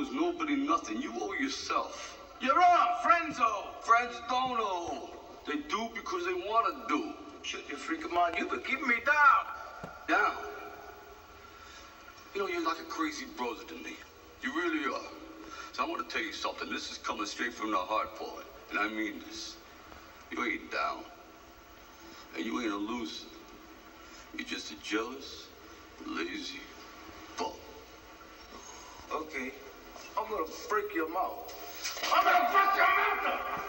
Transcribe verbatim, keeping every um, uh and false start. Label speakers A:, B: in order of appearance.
A: owes nobody nothing. You owe yourself.
B: You're wrong. Friends owe.
A: Friends don't owe. They do because they want to do.
B: Shit, you freaking mind. You've been keeping me down.
A: Down? You know, you're like a crazy brother to me. You really are. So I want to tell you something. This is coming straight from the heart, boy. And I mean this. You ain't down. And you ain't a loser. You're just a jealous, lazy bum.
B: Okay. I'm gonna break your mouth. I'm gonna break your mouth up!